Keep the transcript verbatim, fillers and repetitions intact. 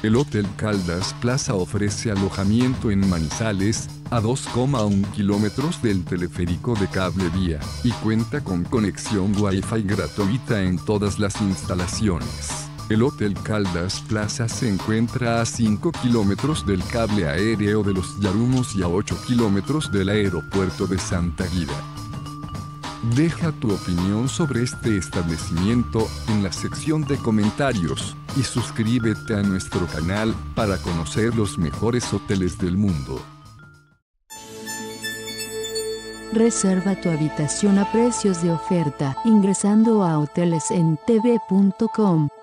El Hotel Caldas Plaza ofrece alojamiento en Manizales, a dos coma uno kilómetros del teleférico de cable vía, y cuenta con conexión Wi-Fi gratuita en todas las instalaciones. El Hotel Caldas Plaza se encuentra a cinco kilómetros del cable aéreo de los Yarumos y a ocho kilómetros del aeropuerto de Santa Guira. Deja tu opinión sobre este establecimiento en la sección de comentarios y suscríbete a nuestro canal para conocer los mejores hoteles del mundo. Reserva tu habitación a precios de oferta ingresando a hoteles en t v punto com.